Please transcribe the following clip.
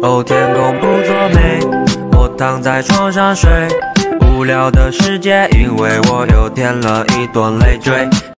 哦，天空不作美，我躺在床上睡。无聊的世界，因为我又添了一朵累赘。